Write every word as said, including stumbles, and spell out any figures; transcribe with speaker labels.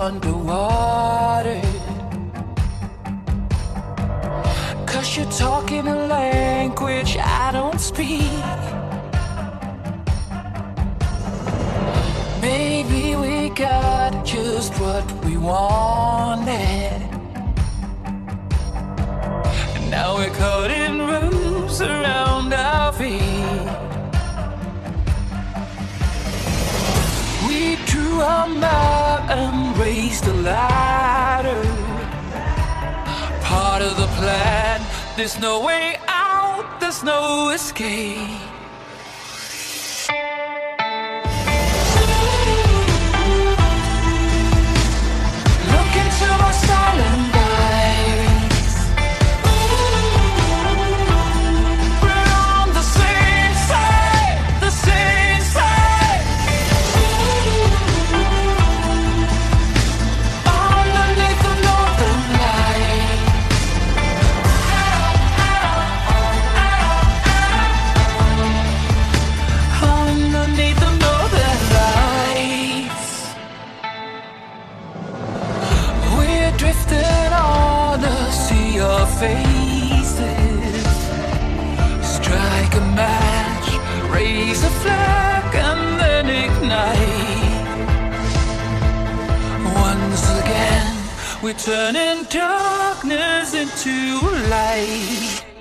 Speaker 1: underwater, 'cause you're talking a language I don't speak. Maybe we got just what we wanted, and now we're caught in rooms around our feet. We drew our map and raised a ladder, part of the plan. There's no way out, there's no escape. Look into my silent eyes. We're on the same side, the same side. Underneath the northern light. Underneath the northern lights, we're drifting on a sea of faces. Strike a match, raise a flag, and then ignite. Once again, we're turning darkness into light.